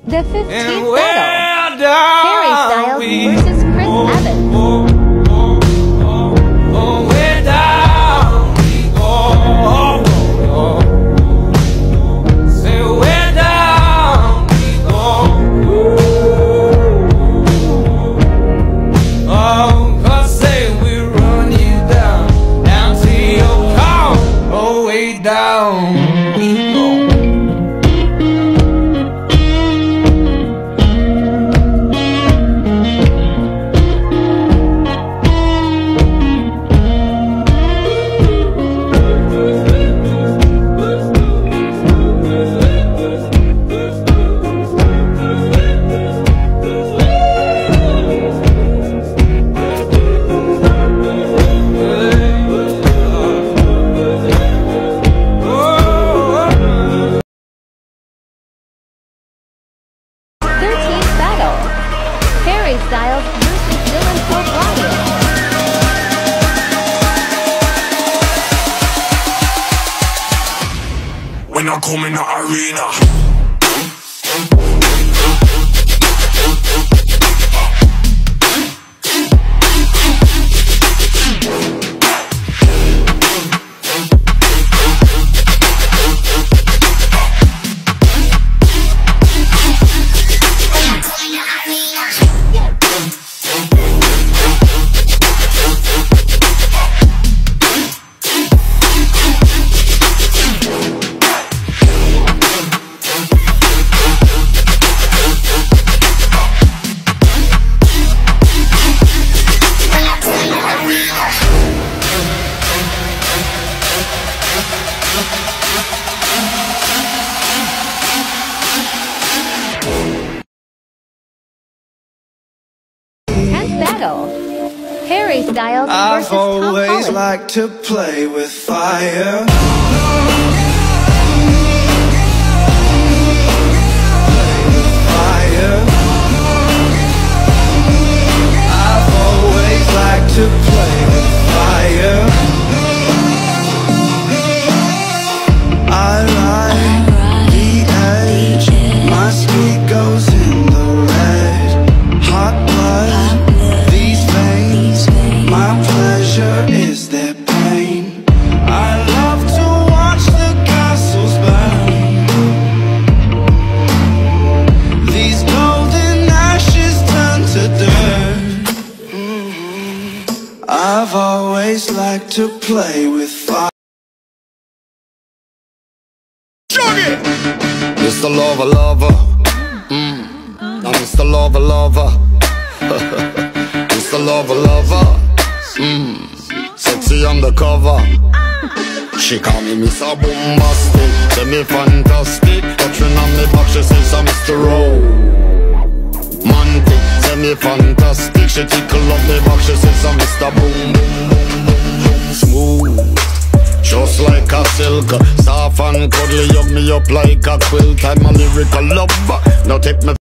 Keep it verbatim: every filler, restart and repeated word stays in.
The fifteenth battle, Harry Styles versus Chris oh, Evans. Oh, oh, oh, oh, where down we go. Oh, oh, say where down we go. Ooh, oh, 'cause say we run you down, down to your car. Oh, way down we go. Styles versus Dylan O'Brien. When I come in the arena, Harry Styles versus I've always Tom Holland. liked to play with fire. Play with fire. I've always liked to play with fire. I ride the edge. My speed goes in the red. Hot blood. My pleasure is their pain. I love to watch the castles burn. These golden ashes turn to dirt. Mm-hmm. I've always liked to play with fire. Mister Lover Lover, mm. Now Mister Lover Lover, Mister Lover Lover. Mm, sexy undercover. She call me Mister Bombastic, say me fantastic. Touching on me back, she says I'm Mister Romantic. Say me fantastic, she tickle up me back, she says I'm Mister Boom Boom Boom Boom Boom. Smooth, just like a silk. Soft and cuddly, hug me up like a quilt. I'm a lyrical lover. Now take me